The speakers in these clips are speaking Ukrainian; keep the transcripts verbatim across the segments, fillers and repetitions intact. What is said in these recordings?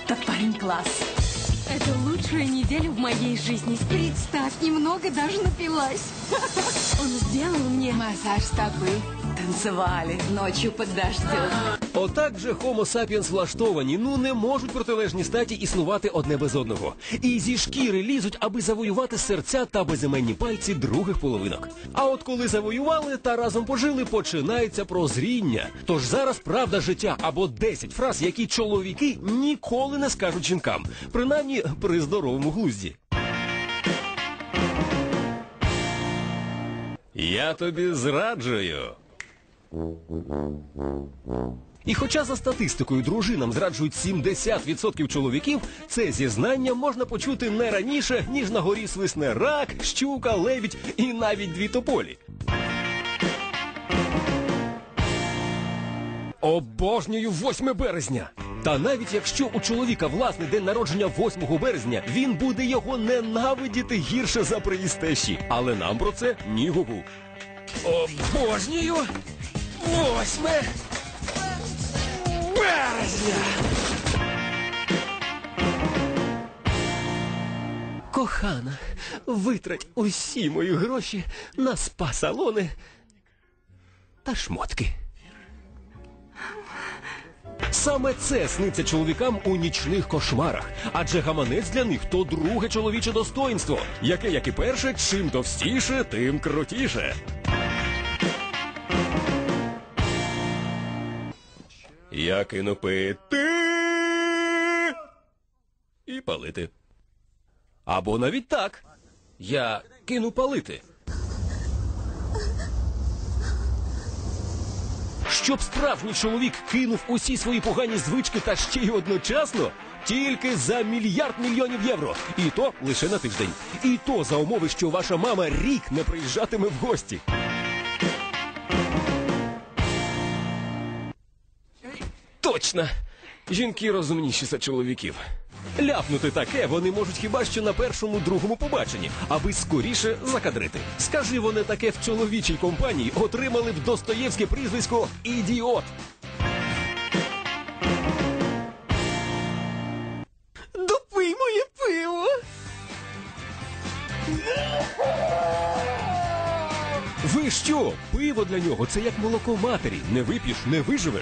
Тот парень класс. Это лучшая неделя в моей жизни. Представь, немного даже напилась. Он сделал мне Массаж стопы. Танцевали ночью под дождем. Отак же Homo sapiens влаштовані, ну не можуть протилежні статі існувати одне без одного. І зі шкіри лізуть, аби завоювати серця та безіменні пальці других половинок. А от коли завоювали та разом пожили, починається прозріння. Тож зараз правда життя або десять фраз, які чоловіки ніколи не скажуть жінкам. Принаймні при здоровому глузді. Я тобі зраджую. І хоча за статистикою дружинам зраджують сімдесят відсотків чоловіків, це зізнання можна почути не раніше, ніж на горі свисне рак, щука, лебідь і навіть дві тополі. Обожнюю восьме березня! Та навіть якщо у чоловіка власний день народження восьмого березня, він буде його ненавидіти гірше за приїзд тещі. Але нам про це ні гугу. Обожнюю восьме березня! Кохана, витрать усі мої гроші на спа-салони та шмотки. Саме це сниться чоловікам у нічних кошмарах. Адже гаманець для них – то друге чоловіче достоїнство, яке, як і перше, чим товстіше, тим крутіше. Я кину пити і палити. Або навіть так. Я кину палити. Щоб справжній чоловік кинув усі свої погані звички та ще й одночасно, тільки за мільярд мільйонів євро. І то лише на тиждень. І то за умови, що ваша мама рік не приїжджатиме в гості. Точно! Жінки розумніші за чоловіків. Ляпнути таке вони можуть хіба що на першому-другому побаченні, аби скоріше закадрити. Скажи вони таке в чоловічій компанії, отримали б Достоєвське прізвисько «Ідіот». Допий моє пиво! Ви що? Пиво для нього – це як молоко матері. Не вип'єш – не виживеш.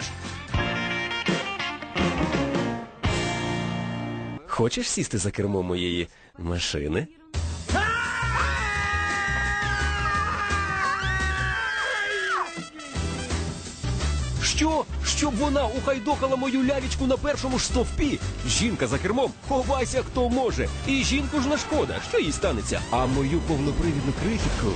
Хочеш сісти за кермо моєї машини? Що? Щоб вона ухайдокала мою лялечку на першому ж стовпі? Жінка за кермом, ховайся хто може. І жінку ж не шкода, що їй станеться? А мою повнопривідну крихітку...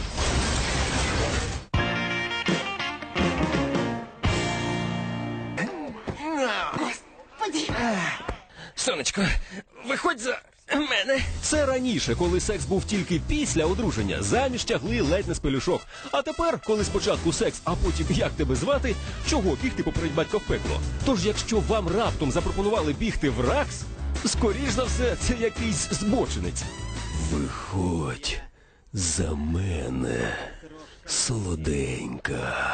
Господи! Сонечко, виходь за мене. Це раніше, коли секс був тільки після одруження, заміж тягли ледь не з пелюшок. А тепер, коли спочатку секс, а потім як тебе звати, чого бігти поперед батька в пекло? Тож, якщо вам раптом запропонували бігти в РАКС, скоріш за все, це якийсь збочинець. Виходь за мене, солоденька.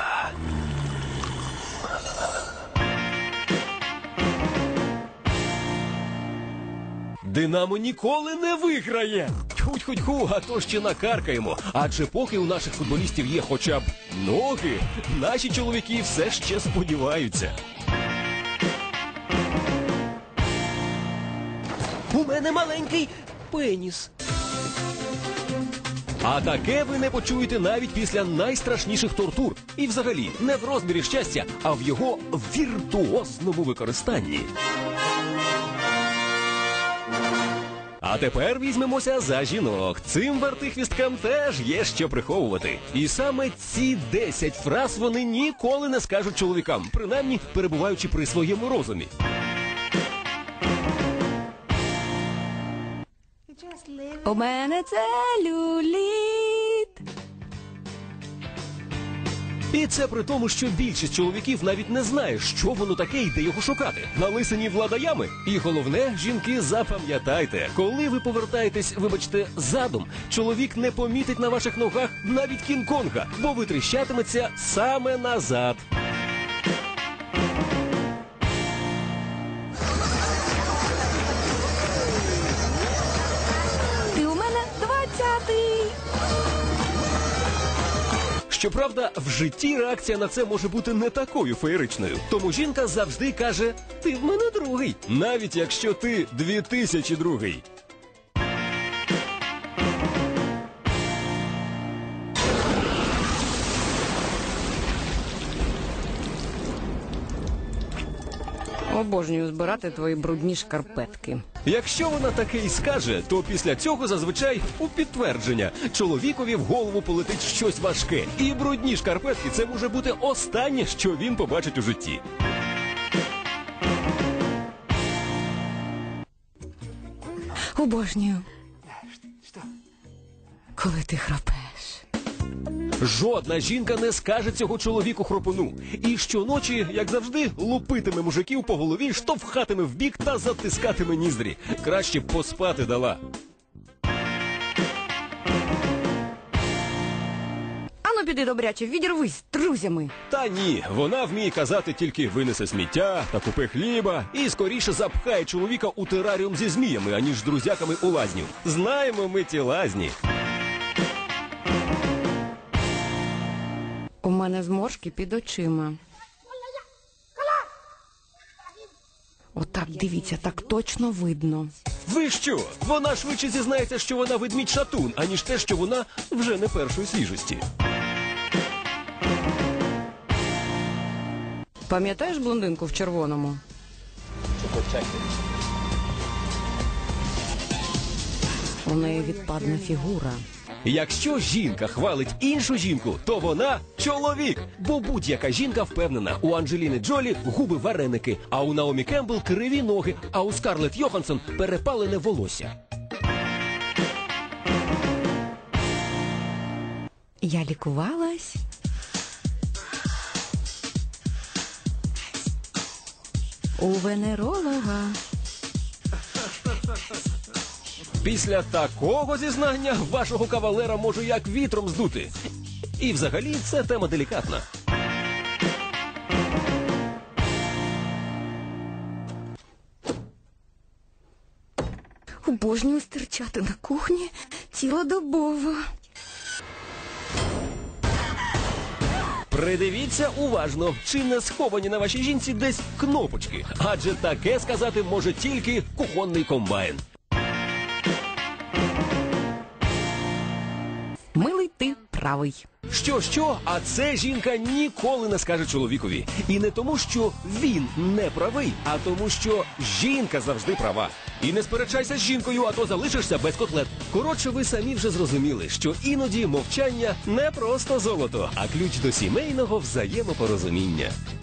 Динамо ніколи не виграє. Тьху-тьху-тьху, а то ще накаркаємо. Адже поки у наших футболістів є хоча б ноги, наші чоловіки все ще сподіваються. У мене маленький пеніс. А таке ви не почуєте навіть після найстрашніших тортур. І взагалі не в розмірі щастя, а в його віртуозному використанні. А тепер візьмемося за жінок. Цим вертихвісткам теж є що приховувати. І саме ці десять фраз вони ніколи не скажуть чоловікам, принаймні перебуваючи при своєму розумі. У мене целюліт. І це при тому, що більшість чоловіків навіть не знає, що воно таке і де його шукати. На лисині влада ями. І головне, жінки, запам'ятайте, коли ви повертаєтесь, вибачте, задом, чоловік не помітить на ваших ногах навіть Кінг-Конга, бо витріщатиметься саме назад. Щоправда, в житті реакція на це може бути не такою феєричною. Тому жінка завжди каже: «Ти в мене другий», навіть якщо ти дві тисячі другий. Обожнюю збирати твої брудні шкарпетки. Якщо вона таке й скаже, то після цього зазвичай у підтвердження чоловікові в голову полетить щось важке. І брудні шкарпетки – це може бути останнє, що він побачить у житті. Обожнюю. Коли ти храпеш. Жодна жінка не скаже цього чоловіку хропуну. І щоночі, як завжди, лупитиме мужиків по голові, штовхатиме вбік та затискатиме ніздрі. Краще б поспати дала. Ану піди, добряче, відірвись з друзями. Та ні, вона вміє казати тільки «винесе сміття» та «купи хліба» і скоріше запхає чоловіка у тераріум зі зміями, аніж з друзяками у лазню. Знаємо ми ті лазні. У мене зморшки під очима. Отак, дивіться, так точно видно. Ви що? Вона швидше зізнається, що вона ведмідь-шатун, аніж те, що вона вже не першої свіжості. Пам'ятаєш блондинку в червоному? У неї відпадна фігура. Якщо жінка хвалить іншу жінку, то вона чоловік. Бо будь-яка жінка впевнена, у Анджеліни Джолі губи вареники, а у Наомі Кембл криві ноги, а у Скарлетт Йоханссон перепалене волосся. Я лікувалась. У венеролога. Після такого зізнання вашого кавалера може як вітром здути. І взагалі це тема делікатна. Обожнюю стирчати на кухні цілодобово. Придивіться уважно, чи не сховані на вашій жінці десь кнопочки. Адже таке сказати може тільки кухонний комбайн. Милий ти правий. Що-що, а це жінка ніколи не скаже чоловікові. І не тому, що він не правий, а тому, що жінка завжди права. І не сперечайся з жінкою, а то залишишся без котлет. Коротше, ви самі вже зрозуміли, що іноді мовчання не просто золото, а ключ до сімейного взаємопорозуміння.